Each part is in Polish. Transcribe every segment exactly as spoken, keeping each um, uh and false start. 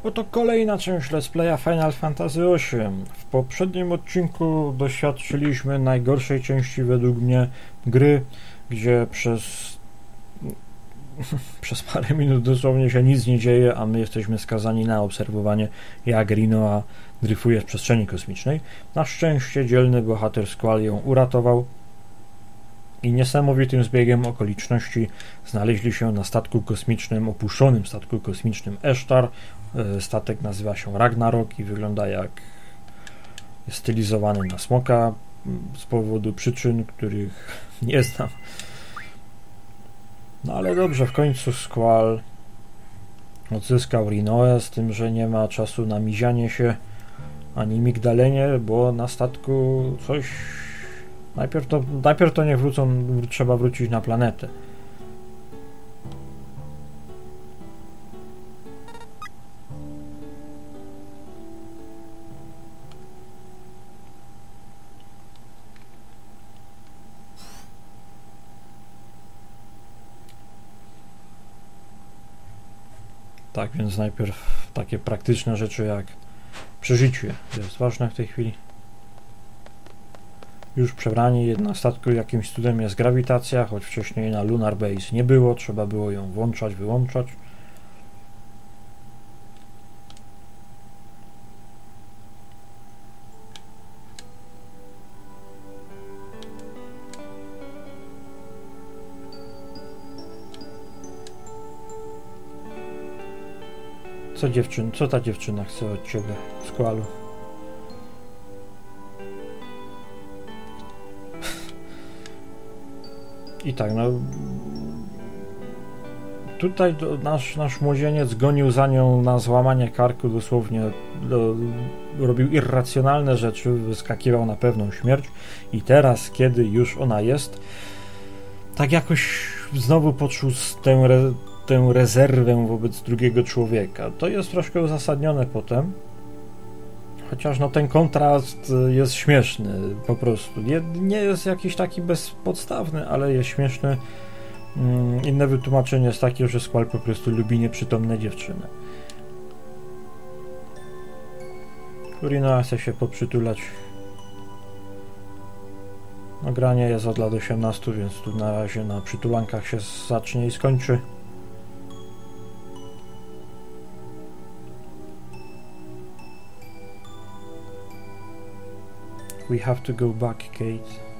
Oto kolejna część Let's Playa Final Fantasy osiem. W poprzednim odcinku doświadczyliśmy najgorszej części według mnie gry, gdzie przez przez parę minut dosłownie się nic nie dzieje, a my jesteśmy skazani na obserwowanie, jak Rinoa dryfuje w przestrzeni kosmicznej. Na szczęście dzielny bohater Squall ją uratował i niesamowitym zbiegiem okoliczności znaleźli się na statku kosmicznym, opuszczonym statku kosmicznym Esztar. Statek nazywa się Ragnarok i wygląda jak jest stylizowany na smoka z powodu przyczyn, których nie znam. No ale dobrze, w końcu Squall odzyskał Rinoę, z tym, że nie ma czasu na mizianie się ani migdalenie, bo na statku coś... Najpierw to, najpierw to nie wrócą, trzeba wrócić na planetę. Tak więc najpierw takie praktyczne rzeczy jak przeżycie jest ważne w tej chwili. Już przebrani na statku jakimś cudem jest grawitacja, choć wcześniej na Lunar Base nie było, trzeba było ją włączać, wyłączać. Co dziewczyn, co ta dziewczyna chce od ciebie, Squallu? I tak, no... Tutaj do, nasz, nasz młodzieniec gonił za nią na złamanie karku, dosłownie do, robił irracjonalne rzeczy, wyskakiwał na pewną śmierć i teraz, kiedy już ona jest, tak jakoś znowu poczuł tę, re, tę rezerwę wobec drugiego człowieka. To jest troszkę uzasadnione potem, chociaż no ten kontrast jest śmieszny po prostu. Nie, nie jest jakiś taki bezpodstawny, ale jest śmieszny. Inne wytłumaczenie jest takie, że Squall po prostu lubi nieprzytomne dziewczyny. Rinoa chce się poprzytulać. No, granie jest od lat osiemnastu, więc tu na razie na przytulankach się zacznie i skończy. We have to go back, Kate.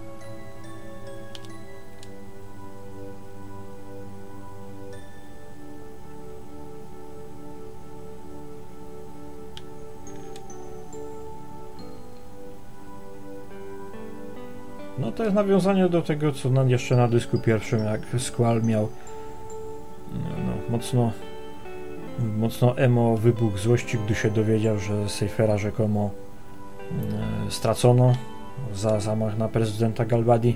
No to jest nawiązanie do tego, co na, jeszcze na dysku pierwszym, jak Squall miał no, mocno mocno emo wybuch złości, gdy się dowiedział, że Seyfera rzekomo e, stracono za zamach na prezydenta Galbadi.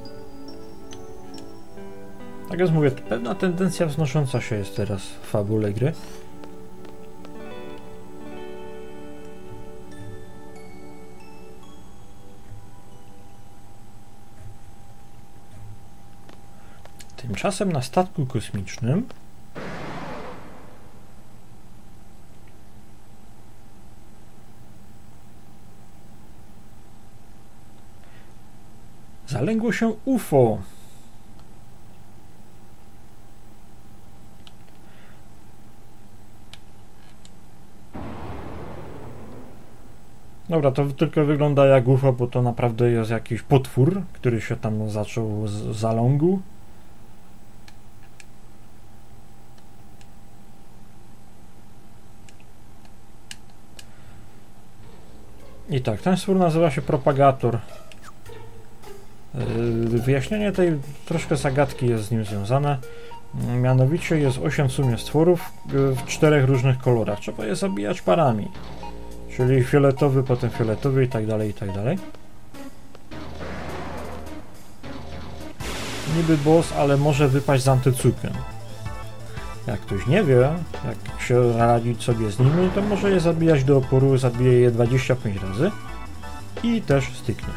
Tak jak mówię, pewna tendencja wznosząca się jest teraz w fabule gry. Tymczasem na statku kosmicznym zalęgło się U F O. Dobra, to tylko wygląda jak U F O, bo to naprawdę jest jakiś potwór, który się tam zaczął z zalągu. I tak, ten stwór nazywa się Propagator. Wyjaśnienie tej troszkę zagadki jest z nim związane. Mianowicie jest osiem w sumie stworów w czterech różnych kolorach. Trzeba je zabijać parami. Czyli fioletowy, potem fioletowy i tak dalej, i tak dalej. Niby boss, ale może wypaść z antycukiem. Jak ktoś nie wie, jak się radzić sobie z nimi, to może je zabijać do oporu, zabije je dwadzieścia pięć razy i też styknie.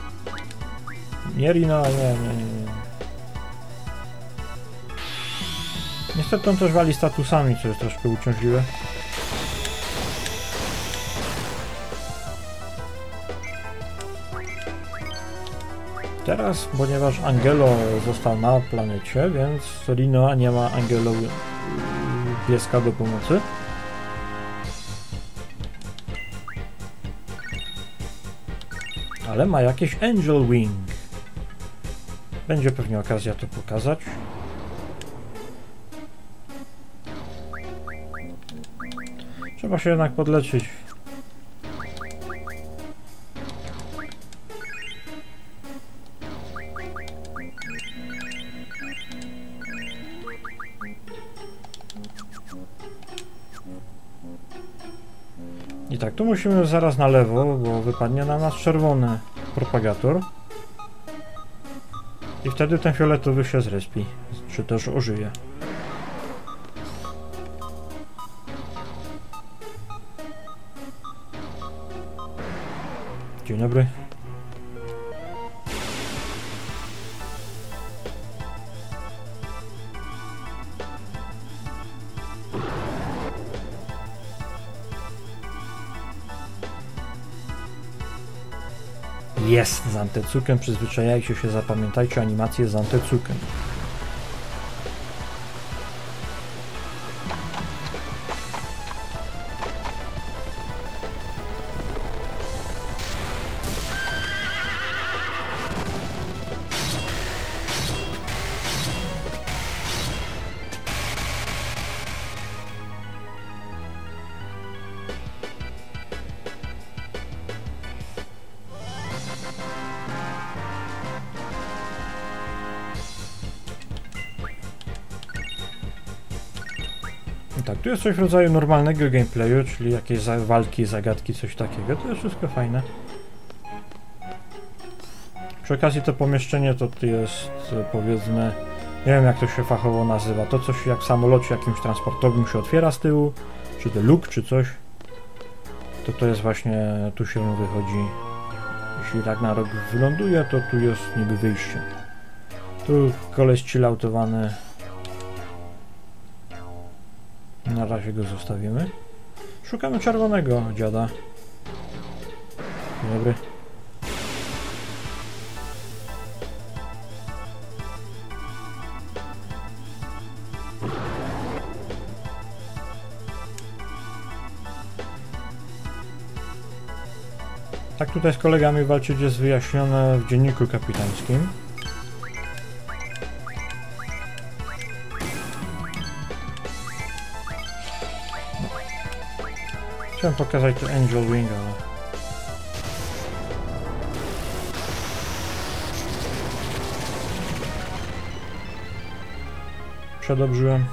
Nie, Rino, nie, nie, nie. Niestety on też wali statusami, co jest troszkę uciążliwe. Teraz, ponieważ Angelo został na planecie, więc Rino nie ma Angelo pieska do pomocy. Ale ma jakieś Angel Wing. Będzie pewnie okazja to pokazać. Trzeba się jednak podleczyć. I tak, tu musimy zaraz na lewo, bo wypadnie na nas czerwony propagator. I wtedy ten fioletowy się zrespi, czy też ożyje. Dzień dobry. Jest z Antecuken, przyzwyczajajcie się, zapamiętajcie animację z Antecuken. Tak, tu jest coś w rodzaju normalnego gameplayu, czyli jakieś za walki, zagadki, coś takiego. To jest wszystko fajne. Przy okazji to pomieszczenie to jest, powiedzmy, nie wiem jak to się fachowo nazywa, to coś jak w samolocie jakimś transportowym się otwiera z tyłu, czy to luke, czy coś. To to jest właśnie, tu się wychodzi, jeśli Ragnarok wyląduje, to tu jest niby wyjście. Tu koleś chilloutowany. Na razie go zostawimy. Szukamy czerwonego dziada. Dzień dobry. Tak, tutaj z kolegami walczyć jest wyjaśnione w dzienniku kapitańskim. Chciałem pokazać to Angel Wing, ale... Przedobrzyłem.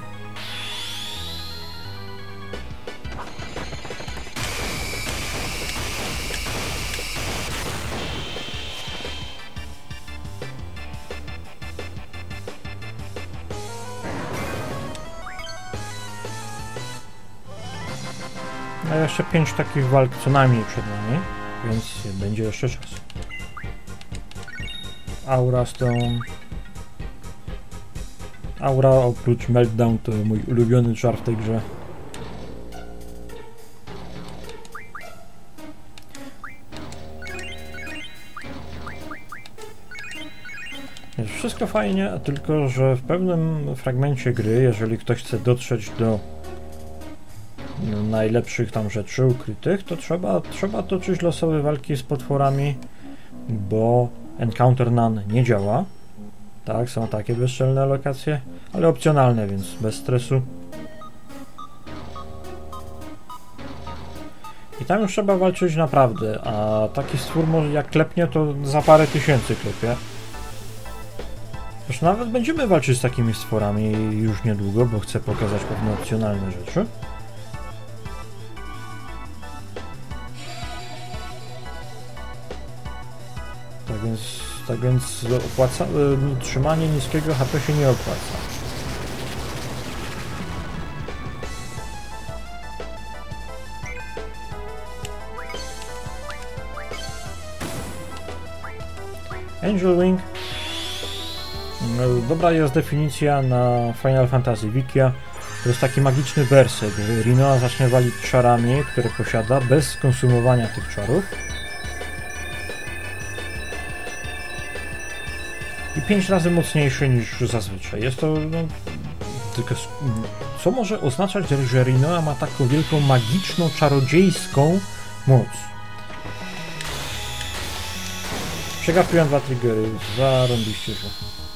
A jeszcze pięć takich walk co najmniej przed nami, więc będzie jeszcze czas. Aura Stone. Aura oprócz Meltdown to mój ulubiony czar w tej grze. Jest wszystko fajnie, tylko że w pewnym fragmencie gry, jeżeli ktoś chce dotrzeć do najlepszych tam rzeczy ukrytych, to trzeba, trzeba toczyć losowe walki z potworami, bo Encounter None nie działa. Tak, są takie bezczelne lokacje, ale opcjonalne, więc bez stresu. I tam już trzeba walczyć naprawdę, a taki stwór może jak klepnie, to za parę tysięcy klepie. Już nawet będziemy walczyć z takimi stworami już niedługo, bo chcę pokazać pewne opcjonalne rzeczy. Tak więc, tak więc opłaca, y, trzymanie niskiego H P się nie opłaca. Angel Wing. Dobra jest definicja na Final Fantasy Wikia. To jest taki magiczny werset, że Rinoa zacznie walić czarami, które posiada, bez skonsumowania tych czarów. I pięć razy mocniejszy niż zazwyczaj. Jest to, no, tylko, co może oznaczać, że Rinoa ma taką wielką, magiczną, czarodziejską moc. Przegapiłem dwa triggery, zarąbiście się.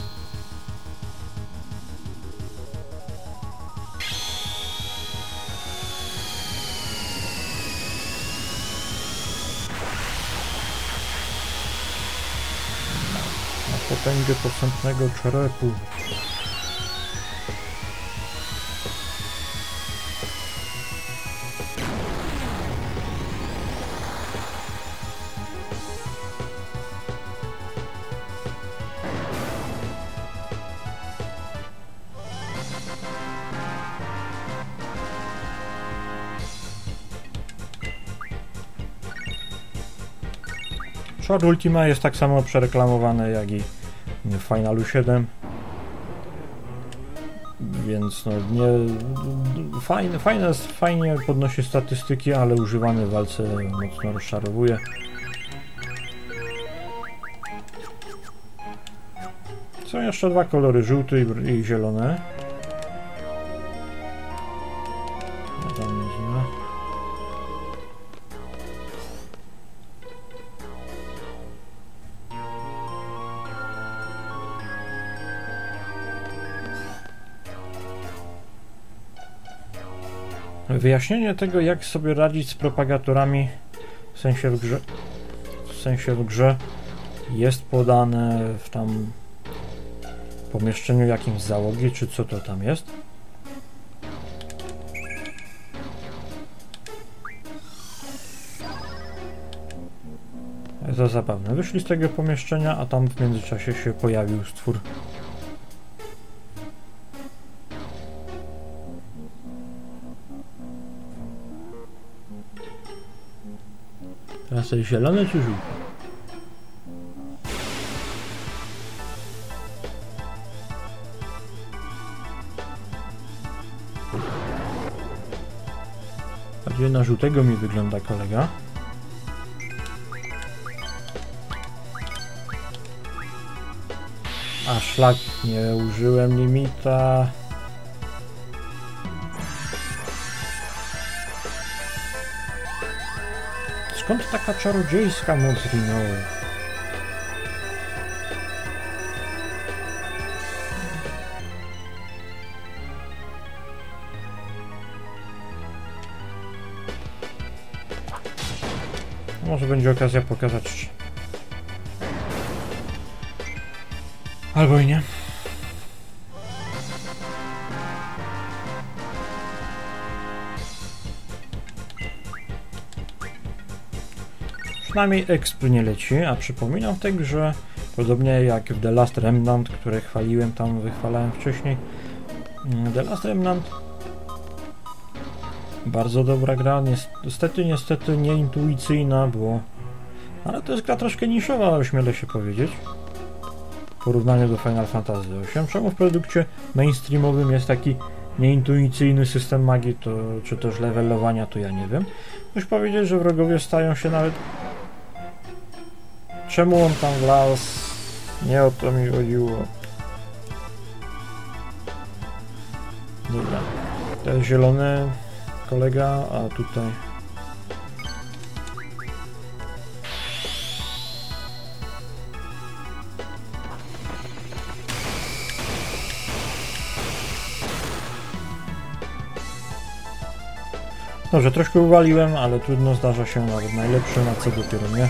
Na potęgę posępnego czerepu. Czar Ultima jest tak samo przereklamowane jak i w Finalu siedem, więc no nie... Fajne, fajne, fajnie podnosi statystyki, ale używany w walce mocno rozczarowuje. Są jeszcze dwa kolory, żółty i, i zielony. No tam jest, nie? Wyjaśnienie tego, jak sobie radzić z propagatorami w sensie w grze, w sensie w grze jest podane w tam pomieszczeniu jakimś załogi, czy co to tam jest. Jest to zabawne. Wyszli z tego pomieszczenia, a tam w międzyczasie się pojawił stwór. Teraz jest zielony czy żółty? Bardziej na żółtego mi wygląda kolega. A szlak, nie użyłem limita. Skąd taka czarodziejska moc Rinoa? Może będzie okazja pokazać. Albo i nie. Przynajmniej exp nie leci, a przypominam w tej grze, podobnie jak w The Last Remnant, które chwaliłem tam, wychwalałem wcześniej. The Last Remnant bardzo dobra gra, niestety, niestety nieintuicyjna, bo... Ale to jest gra troszkę niszowa, ośmielę się powiedzieć. W porównaniu do Final Fantasy osiem. Czemu w produkcie mainstreamowym jest taki nieintuicyjny system magii, to, czy też levelowania, to ja nie wiem. Muszę powiedzieć, że wrogowie stają się nawet... Czemu on tam wlazł? Nie o to mi chodziło. Dobra. To jest zielony kolega, a tutaj... Dobrze, troszkę uwaliłem, ale trudno, zdarza się nawet najlepszy, na co dopiero nie.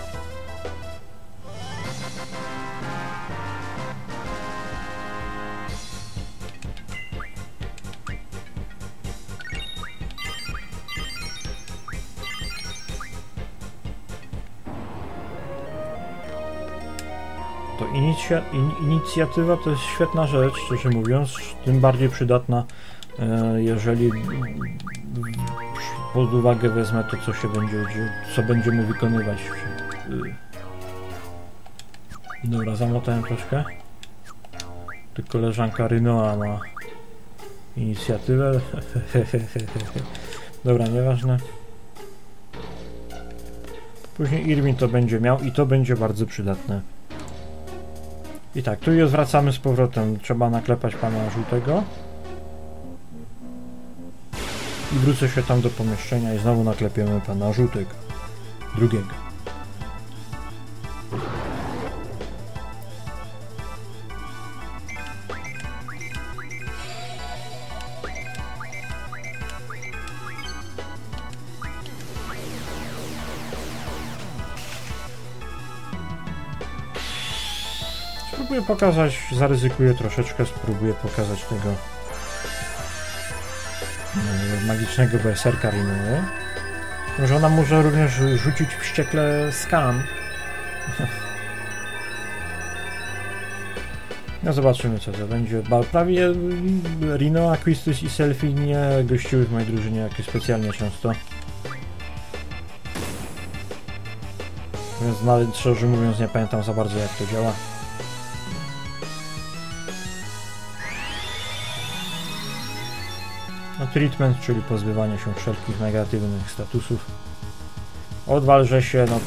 To inicja, in, inicjatywa to jest świetna rzecz, szczerze mówiąc, tym bardziej przydatna, e, jeżeli pod uwagę wezmę to, co się będzie, co będziemy wykonywać. Dobra, zamotałem troszkę. Tu koleżanka Rynoa ma inicjatywę. Dobra, nieważne. Później Irwin to będzie miał i to będzie bardzo przydatne. I tak, tu już wracamy z powrotem. Trzeba naklepać pana żółtego. I wrócę się tam do pomieszczenia i znowu naklepiemy pana żółtego. Drugiego. Spróbuję pokazać, zaryzykuję troszeczkę, spróbuję pokazać tego magicznego berserka Rinoy. Może ona może również rzucić wściekle skan. No zobaczymy, co to będzie. Prawie Rinoa, Quistis i Selfie nie gościły w mojej drużynie jakoś specjalnie często. Więc nawet szczerze mówiąc nie pamiętam za bardzo, jak to działa. No, treatment, czyli pozbywanie się wszelkich negatywnych statusów. Odwalże się, no...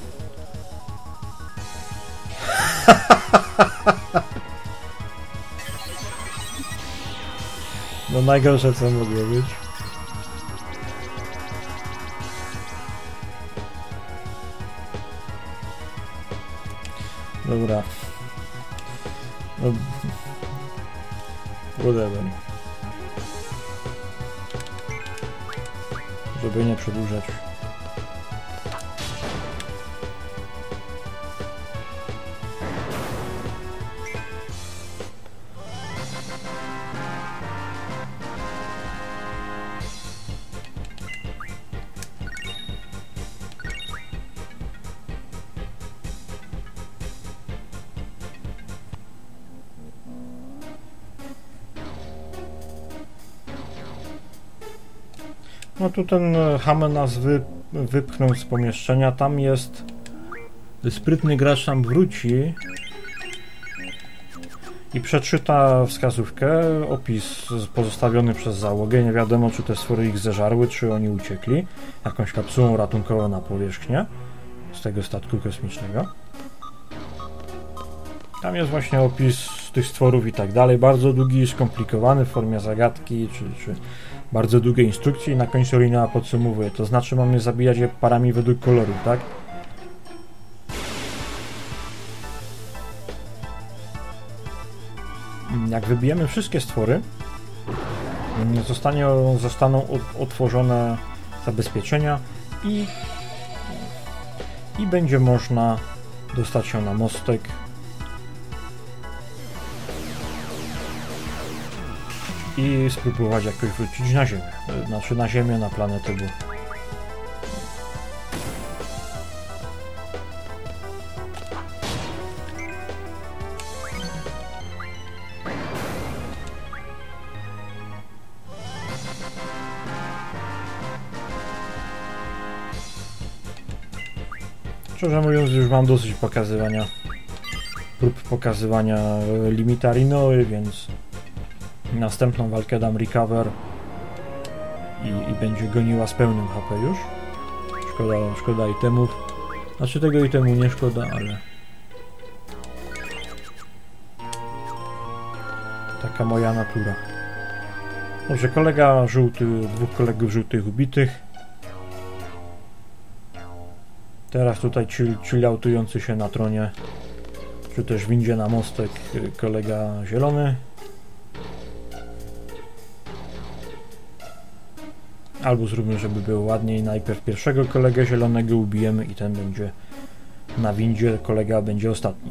No najgorsze, co mogło być. Dobra. No... Whatever. Żeby nie przedłużać. No tu ten Hame nas wy, wypchnął z pomieszczenia, tam jest sprytny gracz, tam wróci i przeczyta wskazówkę, opis pozostawiony przez załogę, nie wiadomo, czy te stwory ich zeżarły, czy oni uciekli jakąś kapsułą ratunkową na powierzchnię z tego statku kosmicznego. Tam jest właśnie opis tych stworów i tak dalej, bardzo długi i skomplikowany w formie zagadki, czy, czy bardzo długie instrukcje i na końcu Rinoa podsumowuje, to znaczy mamy zabijać je parami według kolorów, tak? Jak wybijemy wszystkie stwory, zostanie, zostaną otworzone zabezpieczenia i, i będzie można dostać się na mostek i spróbować jakoś wrócić na Ziemię, znaczy na Ziemię, na planetę, bo szczerze mówiąc już mam dosyć pokazywania prób pokazywania limita Rinoy, więc następną walkę dam recover i, i będzie goniła z pełnym H P już. Szkoda, szkoda itemów. Znaczy tego itemu nie szkoda, ale taka moja natura. Dobrze, kolega żółty, dwóch kolegów żółtych ubitych. Teraz tutaj chill, chilloutujący się na tronie, czy też windzie na mostek kolega zielony. Albo zróbmy, żeby było ładniej. Najpierw pierwszego kolegę zielonego ubijemy i ten będzie na windzie, kolega będzie ostatni.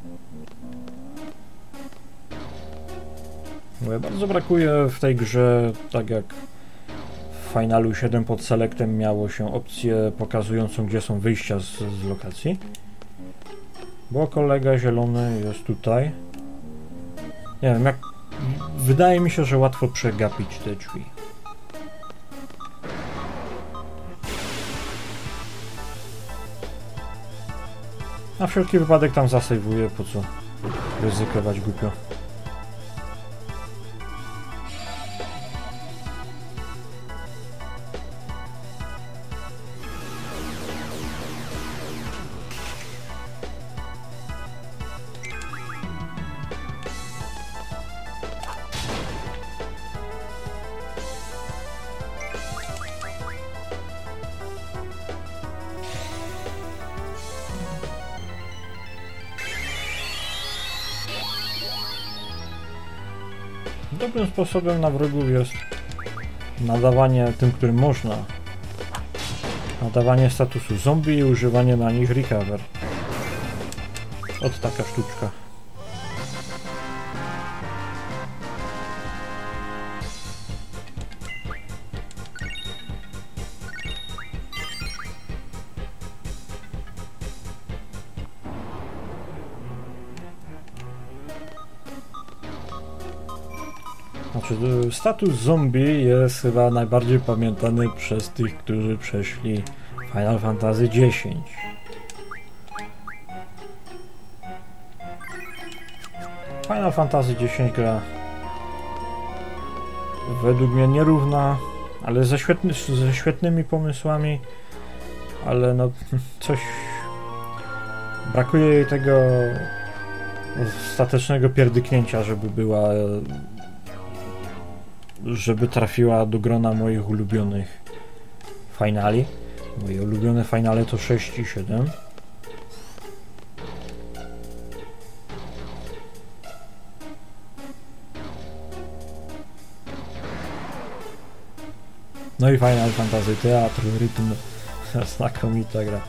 Bo ja bardzo brakuje w tej grze, tak jak w Finalu siedem pod Selectem miało się opcję pokazującą, gdzie są wyjścia z, z lokacji. Bo kolega zielony jest tutaj. Nie wiem, jak... Wydaje mi się, że łatwo przegapić te drzwi. Na wszelki wypadek tam zasejwuję, po co ryzykować głupio. Dobrym sposobem na wrogów jest nadawanie tym, którym można, nadawanie statusu zombie i używanie na nich recover. Od taka sztuczka. Znaczy, status zombie jest chyba najbardziej pamiętany przez tych, którzy przeszli Final Fantasy dziesięć. Final Fantasy dziesięć gra według mnie nierówna, ale ze, świetny, ze świetnymi pomysłami, ale no coś brakuje jej tego ostatecznego pierdyknięcia, żeby była żeby trafiła do grona moich ulubionych finali. Moje ulubione finale to sześć i siedem. No i Final Fantasy Teatr, rytm, znakomita gra.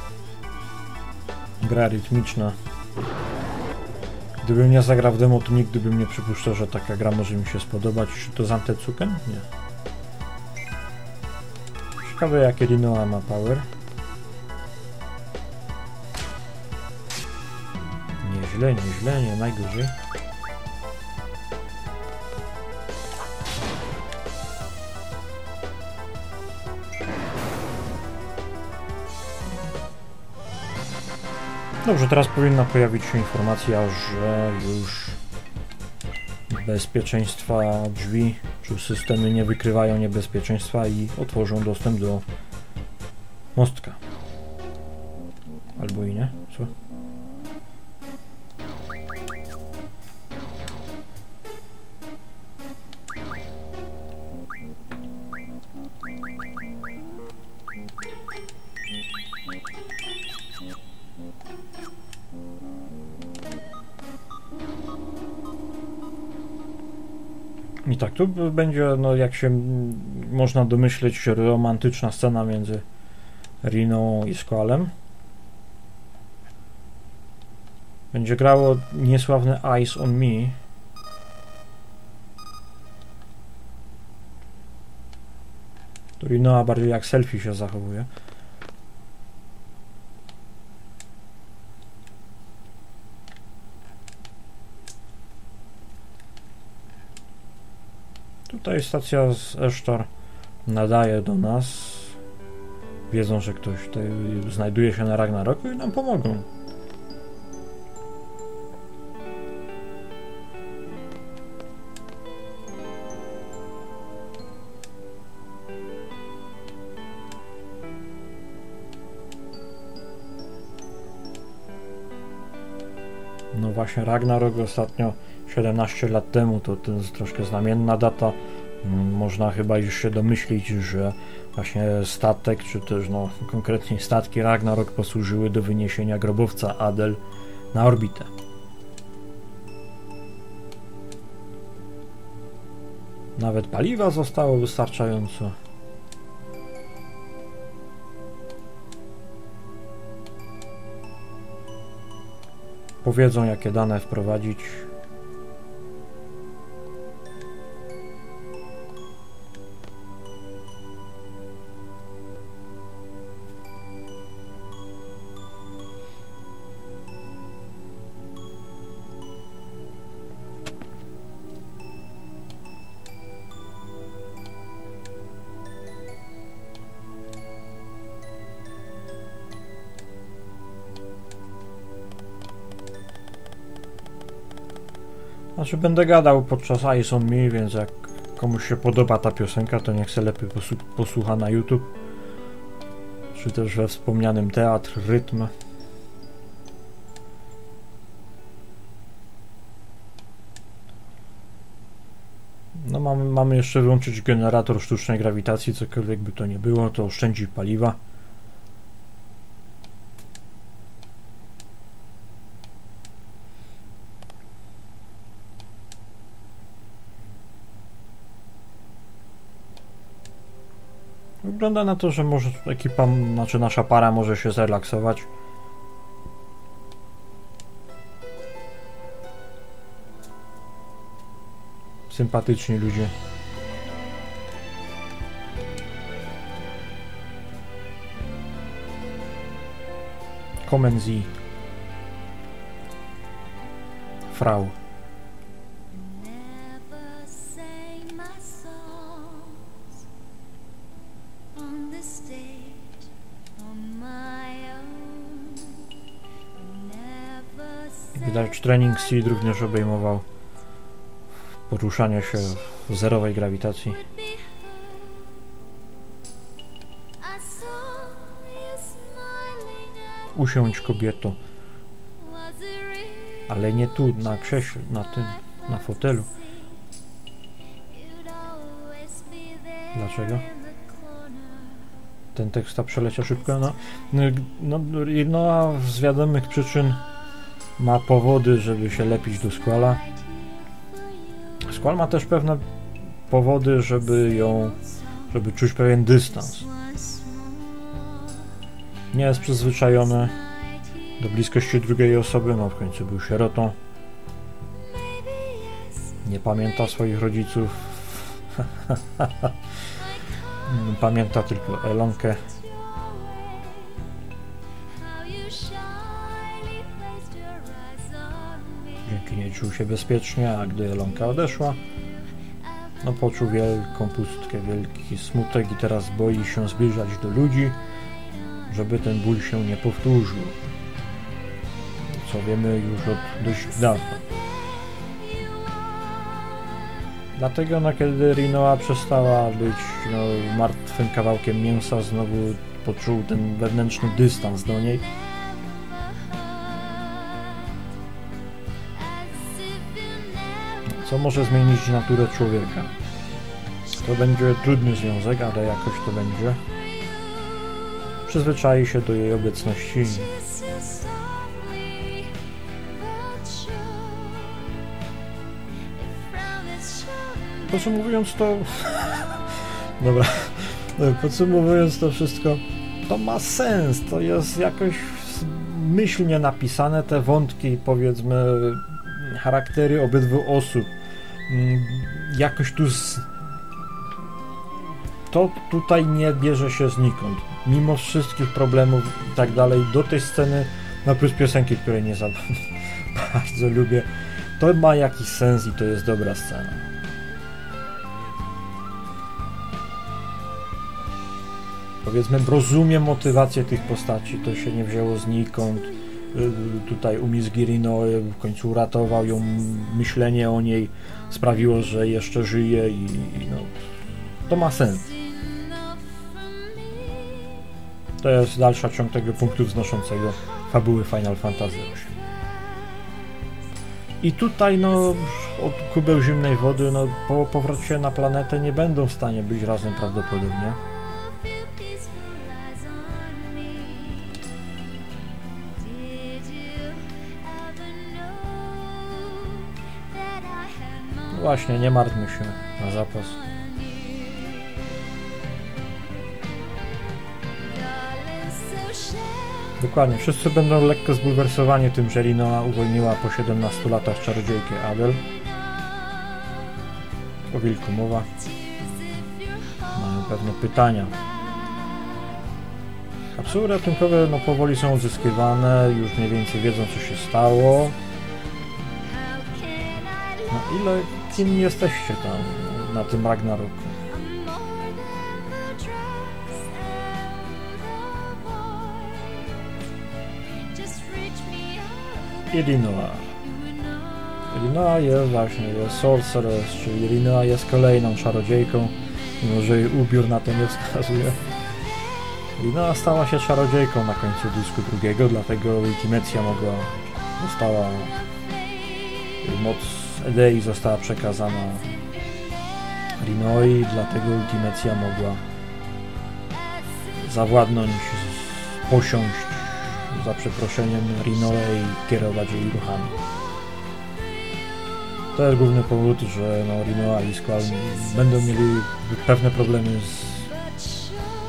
Gra rytmiczna. Gdybym nie zagrał w demo, to nigdy bym nie przypuszczał, że taka gra może mi się spodobać. Czy to z Antetsuken? Nie. Ciekawe, jakie Rinoa ma power. Nieźle, nieźle, nie najgorzej. Dobrze, teraz powinna pojawić się informacja, że już bezpieczeństwa drzwi czy systemy nie wykrywają niebezpieczeństwa i otworzą dostęp do mostka. Albo i nie? Co? I tak, tu będzie, no jak się można domyśleć, romantyczna scena między Riną i Squallem. Będzie grało niesławne Eyes on Me. Tu Rinoa bardziej jak selfie się zachowuje. Tutaj stacja z Esztar nadaje do nas. Wiedzą, że ktoś tutaj znajduje się na Ragnaroku i nam pomogą. No właśnie, Ragnarok ostatnio siedemnaście lat temu, to, to jest troszkę znamienna data. Można chyba już się domyślić, że właśnie statek, czy też no konkretnie statki Ragnarok posłużyły do wyniesienia grobowca Adel na orbitę. Nawet paliwa zostało wystarczająco. Powiedzą, jakie dane wprowadzić. Znaczy będę gadał podczas Eyes on Me, więc jak komuś się podoba ta piosenka, to niech se lepiej posłucha na YouTube. Czy też we wspomnianym Teatr, rytm. No mamy, mamy jeszcze wyłączyć generator sztucznej grawitacji, cokolwiek by to nie było, to oszczędzi paliwa. Wygląda na to, że może ekipa, znaczy nasza para może się zrelaksować. Sympatyczni ludzie. Kommen Sie, Frau. Widać, trening Seed również obejmował poruszanie się w zerowej grawitacji. Usiądź, kobieto. Ale nie tu, na krześle, na tym, na fotelu. Dlaczego? Ten tekst ta przeleciał szybko. No, no, no a z wiadomych przyczyn ma powody, żeby się lepić do Squalla. Squall ma też pewne powody, żeby ją, żeby czuć pewien dystans. Nie jest przyzwyczajony do bliskości drugiej osoby, no w końcu był sierotą. Nie pamięta swoich rodziców. Pamięta tylko Elonkę. Dzięki niej czuł się bezpiecznie, a gdy Elonka odeszła, no poczuł wielką pustkę, wielki smutek i teraz boi się zbliżać do ludzi, żeby ten ból się nie powtórzył. Co wiemy już od dość dawna. Dlatego, no, kiedy Rinoa przestała być no, martwym kawałkiem mięsa, znowu poczuł ten wewnętrzny dystans do niej. Co może zmienić naturę człowieka. To będzie trudny związek, ale jakoś to będzie. Przyzwyczai się do jej obecności. Podsumowując to... Dobra. Podsumowując to wszystko, to ma sens. To jest jakoś myślnie napisane, te wątki, powiedzmy, charaktery obydwu osób. Jakoś tu z... To tutaj nie bierze się znikąd. Mimo wszystkich problemów i tak dalej, do tej sceny, na plus piosenki, której nie za bardzo lubię, to ma jakiś sens i to jest dobra scena. Powiedzmy, rozumiem motywację tych postaci, to się nie wzięło znikąd. Tutaj umizgi Rinoa w końcu uratował ją, myślenie o niej sprawiło, że jeszcze żyje i, i no, to ma sens. To jest dalsza ciąg tego punktu wznoszącego fabuły Final Fantasy osiem. I tutaj no od kubeł zimnej wody no, po powrocie na planetę nie będą w stanie być razem prawdopodobnie. Właśnie, nie martwmy się na zapas. Dokładnie, wszyscy będą lekko zbulwersowani tym, że Rinoa uwolniła po siedemnastu latach czarodziejkę Adel. O wilku mowa. Mają pewne pytania. Kapsuły ratunkowe no, powoli są odzyskiwane, już mniej więcej wiedzą, co się stało. No ile, kim jesteście tam na tym Ragnaroku? I Rinoa. Rinoa jest właśnie, jest Sorceress, czyli Rinoa jest kolejną czarodziejką, mimo że jej ubiór na to nie wskazuje. Rinoa stała się czarodziejką na końcu dysku drugiego, dlatego Ultimecja mogła, została, moc Edei została przekazana Rinoi, dlatego Ultimecja mogła zawładnąć, posiąść za przeproszeniem Rinoe i kierować jej ruchami. To jest główny powód, że no, Rinoa i Squall będą mieli pewne problemy z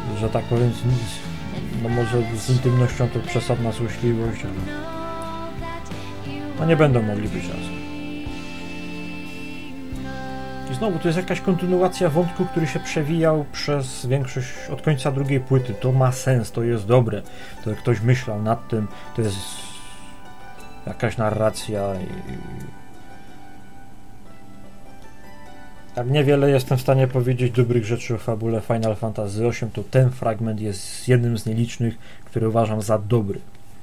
że tak powiem, no może z intymnością to przesadna złośliwość, ale no nie będą mogli być razem. I znowu, to jest jakaś kontynuacja wątku, który się przewijał przez większość, od końca drugiej płyty. To ma sens, to jest dobre. To jak ktoś myślał nad tym, to jest jakaś narracja i... Jak niewiele jestem w stanie powiedzieć dobrych rzeczy o fabule Final Fantasy osiem, to ten fragment jest jednym z nielicznych, który uważam za dobry.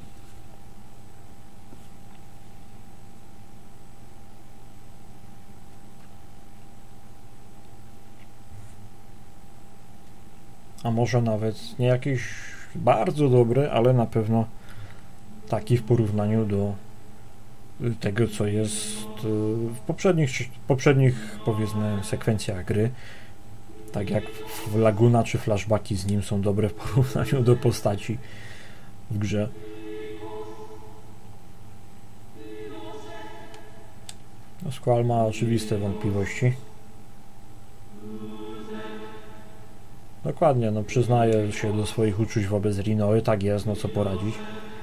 A może nawet nie jakiś bardzo dobry, ale na pewno taki w porównaniu do tego, co jest w poprzednich, poprzednich powiedzmy sekwencjach gry. Tak jak w Laguna czy flashbacki z nim są dobre w porównaniu do postaci w grze. No, Squall ma oczywiste wątpliwości. Dokładnie, no przyznaję się do swoich uczuć wobec Rinoy, tak jest, no co poradzić.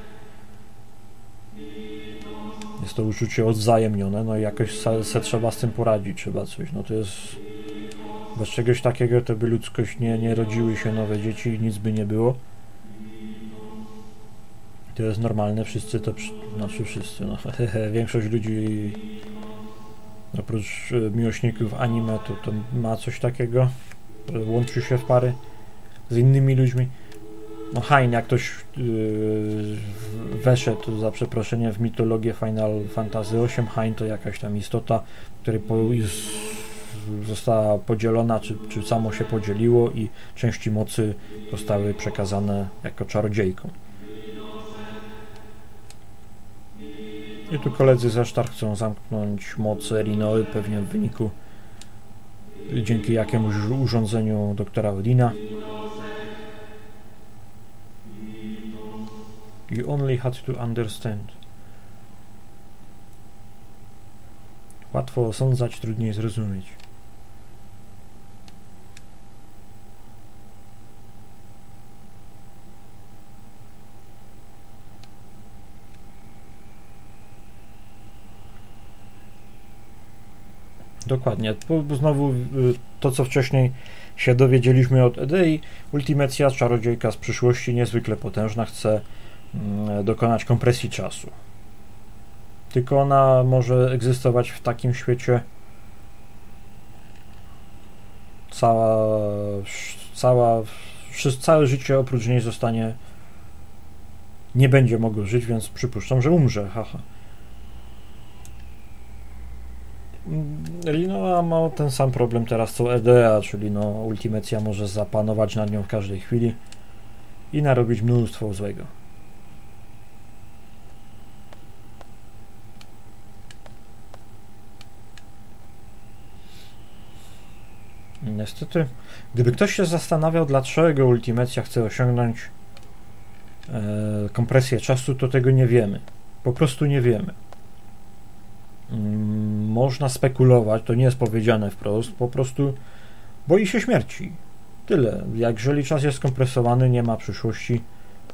Jest to uczucie odwzajemnione, no i jakoś se, se trzeba z tym poradzić, trzeba coś, no to jest... Bez czegoś takiego to by ludzkość nie, nie rodziły się nowe dzieci i nic by nie było. To jest normalne, wszyscy to, znaczy wszyscy, no większość ludzi oprócz miłośników anime to, to ma coś takiego, łączy się w pary z innymi ludźmi. No Hein, jak ktoś yy, weszedł za przeproszeniem w mitologię Final Fantasy osiem, Hein to jakaś tam istota, która po, została podzielona, czy, czy samo się podzieliło i części mocy zostały przekazane jako czarodziejkom. I tu koledzy ze Sztar chcą zamknąć moc Rinoy, pewnie w wyniku dzięki jakiemuś urządzeniu doktora Odina. You only had to understand. Łatwo osądzać, trudniej zrozumieć. Dokładnie. Znowu to, co wcześniej się dowiedzieliśmy od Edei. Ultimecja, czarodziejka z przyszłości, niezwykle potężna, chce dokonać kompresji czasu. Tylko ona może egzystować w takim świecie, cała, cała, całe życie oprócz niej zostanie, nie będzie mogło żyć, więc przypuszczam, że umrze, haha. Rinoa ma ten sam problem teraz co Edea, czyli no ultimecja może zapanować nad nią w każdej chwili i narobić mnóstwo złego. Niestety, gdyby ktoś się zastanawiał, dlaczego ultimecja chce osiągnąć e, kompresję czasu, to tego nie wiemy. Po prostu nie wiemy. Mm, można spekulować, to nie jest powiedziane wprost, po prostu boi się śmierci. Tyle. Jak jeżeli czas jest skompresowany, nie ma przyszłości.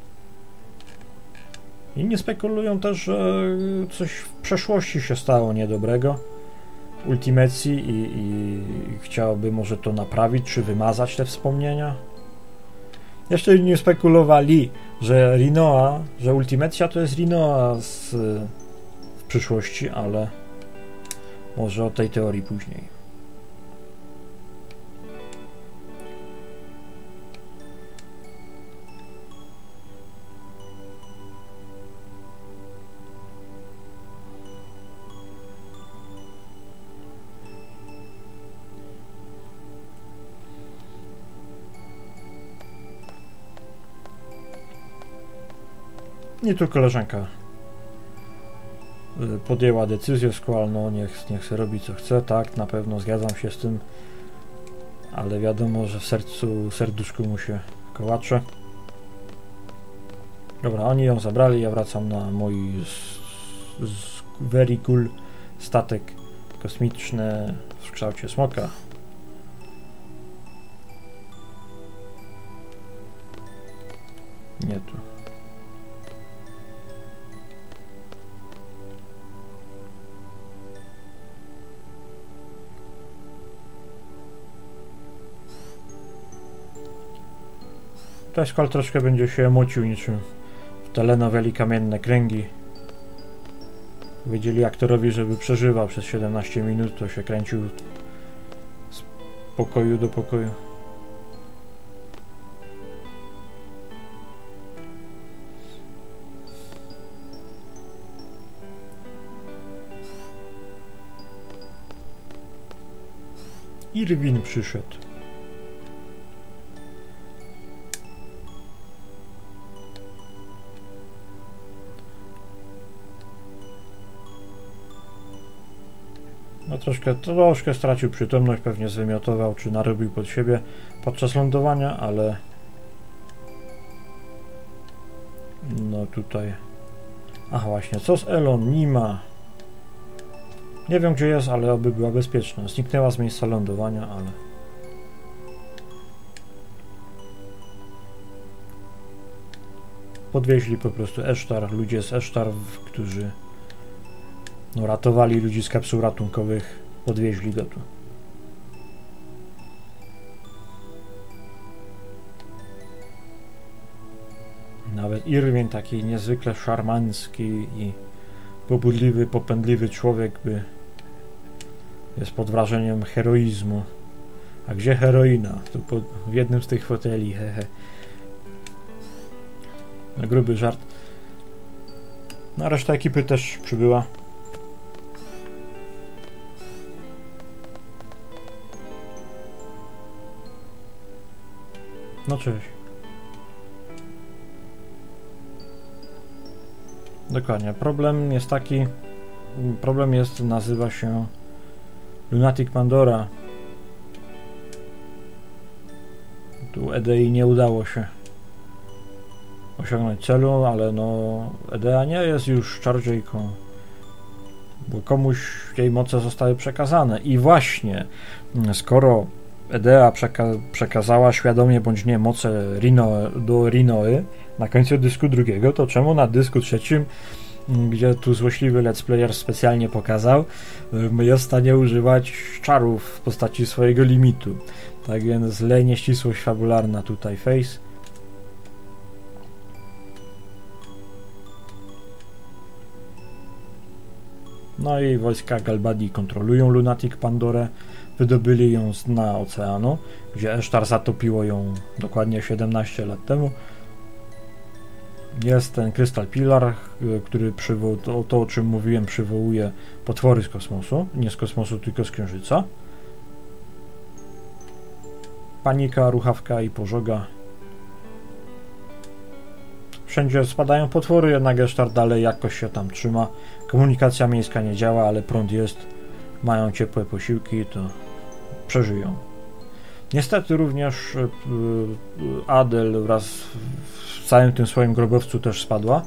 Inni spekulują też, że coś w przeszłości się stało niedobrego ultimecji i, i chciałoby może to naprawić, czy wymazać te wspomnienia. Jeszcze nie spekulowali, że Rinoa, że ultimecja to jest Rinoa z w przyszłości, ale może o tej teorii później. I tu koleżanka podjęła decyzję, Squall, no niech, niech sobie robi co chce, tak, na pewno zgadzam się z tym, ale wiadomo, że w sercu, serduszku mu się kołacze. Dobra, oni ją zabrali, ja wracam na mój z, z very cool statek kosmiczny w kształcie smoka. Nie tu. Teskal troszkę będzie się mocił niczym w telenoweli Kamienne Kręgi. Powiedzieli aktorowi, żeby przeżywał przez siedemnaście minut, to się kręcił z pokoju do pokoju. Irwin przyszedł. No troszkę, troszkę stracił przytomność, pewnie zwymiotował, czy narobił pod siebie podczas lądowania, ale no tutaj... Aha, właśnie, co z Elon? Nie ma. Nie wiem, gdzie jest, ale oby była bezpieczna. Zniknęła z miejsca lądowania, ale... Podwieźli po prostu Esztar, ludzie z Esztar, którzy no, ratowali ludzi z kapsuł ratunkowych, podwieźli go tu. Nawet Irwin, taki niezwykle szarmancki i pobudliwy, popędliwy człowiek, by jest pod wrażeniem heroizmu. A gdzie heroina? To pod, w jednym z tych foteli, hehe. Na gruby żart. No, reszta ekipy też przybyła. No cześć. Dokładnie. Problem jest taki... Problem jest, nazywa się Lunatic Pandora. Tu E D I nie udało się osiągnąć celu, ale no E D A nie jest już czarodziejką, bo komuś jej moce zostały przekazane i właśnie skoro E D A przeka przekazała świadomie bądź nie moce Rino do Rinoy na końcu dysku drugiego, to czemu na dysku trzecim, gdzie tu złośliwy let's player specjalnie pokazał, jest w stanie używać czarów w postaci swojego limitu. Tak więc zle nieścisłość fabularna tutaj face. No i wojska Galbadii kontrolują Lunatic Pandorę, wydobyli ją z dna oceanu, gdzie Esztar zatopiło ją dokładnie siedemnaście lat temu. Jest ten Crystal Pillar, który przywoł, to, to o czym mówiłem, przywołuje potwory z kosmosu, nie z kosmosu, tylko z Księżyca. Panika, ruchawka i pożoga. Wszędzie spadają potwory, jednak Esztar dalej jakoś się tam trzyma. Komunikacja miejska nie działa, ale prąd jest. Mają ciepłe posiłki, to przeżyją. Niestety również yy, Adel wraz w całym tym swoim grobowcu też spadła.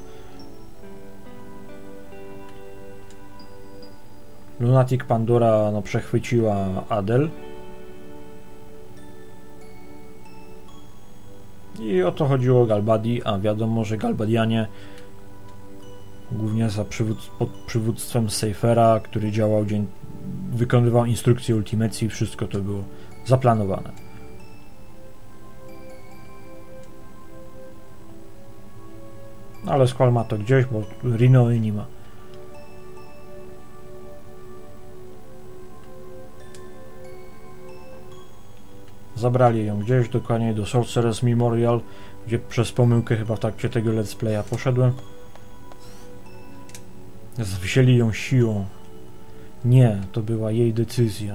Lunatic Pandora no, przechwyciła Adel. I o to chodziło Galbadii, a wiadomo, że Galbadianie głównie za przywód pod przywództwem Cyphera, który działał dzień, wykonywał instrukcje ultimacji, wszystko to było zaplanowane. Ale Squall ma to gdzieś, bo Rino nie ma. Zabrali ją gdzieś, dokładnie do Sorcerer's Memorial, gdzie przez pomyłkę chyba w trakcie tego let's playa poszedłem. Wzięli ją siłą. Nie, to była jej decyzja.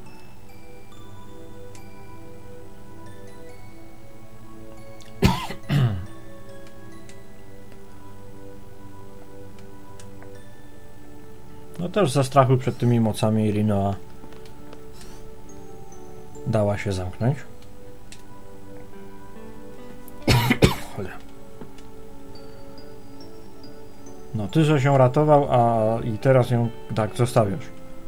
No też ze strachu przed tymi mocami Rinoa dała się zamknąć. No ty, że się ratował, a i teraz ją tak zostawiasz.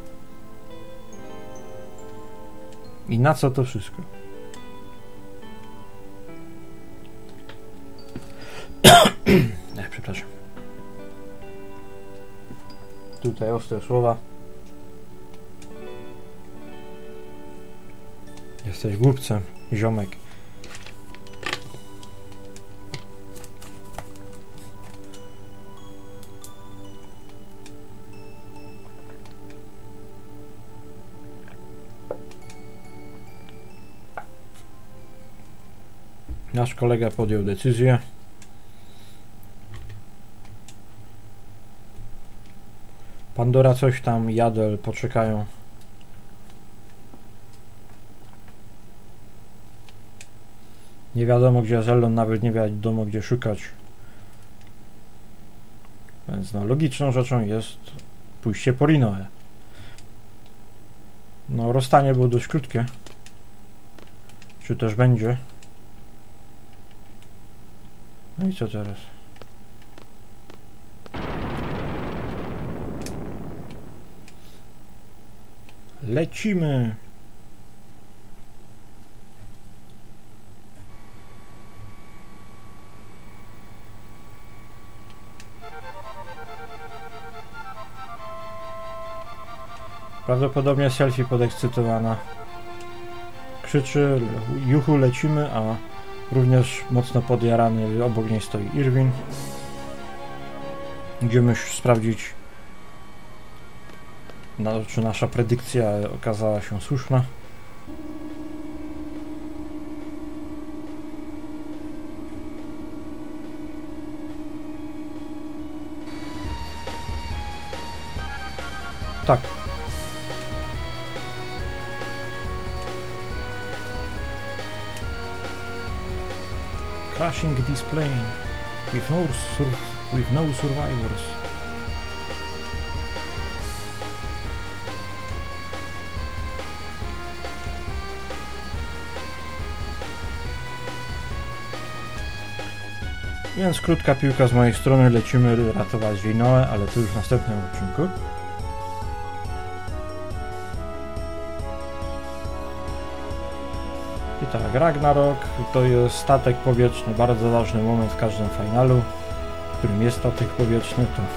I na co to wszystko? Nie, przepraszam. Tutaj ostre słowa. Jesteś głupcem, ziomek. Nasz kolega podjął decyzję. Pandora coś tam, Jadel poczekają. Nie wiadomo gdzie Zellon, nawet nie wiadomo gdzie szukać. Więc no, logiczną rzeczą jest pójście po Rinoę. No rozstanie było dość krótkie. Czy też będzie? No i co teraz? Lecimy! Prawdopodobnie selfie podekscytowana. Krzyczy, juchu, lecimy, a również mocno podjarany obok niej stoi Irwin. Idziemy sprawdzić, no, czy nasza predykcja okazała się słuszna. Tak. Crashing this plane with no, sur with no survivors. Więc krótka piłka z mojej strony, lecimy ratować Rinoę, ale to już w następnym odcinku. I tak, Ragnarok to jest statek powietrzny, bardzo ważny moment w każdym finalu, w którym jest statek powietrzny. To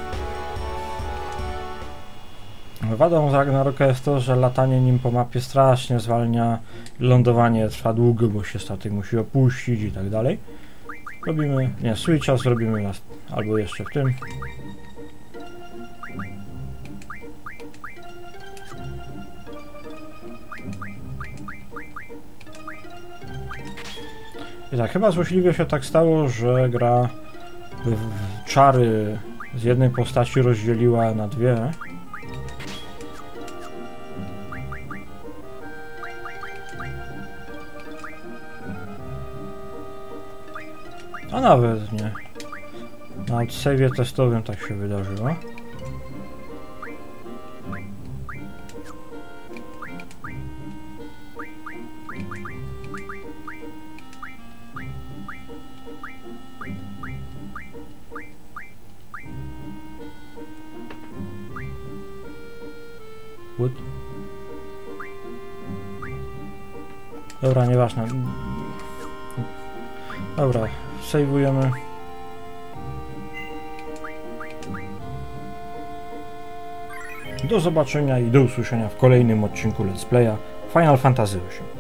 no. Wadą z Ragnaroka jest to, że latanie nim po mapie strasznie zwalnia, lądowanie trwa długo, bo się statek musi opuścić i tak dalej. Robimy, nie, switcha zrobimy nas, albo jeszcze w tym. I tak, chyba złośliwie się tak stało, że gra w, w czary z jednej postaci rozdzieliła na dwie. A nawet nie. Na save'ie testowym tak się wydarzyło. Wood. Dobra, nieważne. Dobra, save'ujemy. Do zobaczenia i do usłyszenia w kolejnym odcinku Let's Playa Final Fantasy osiem.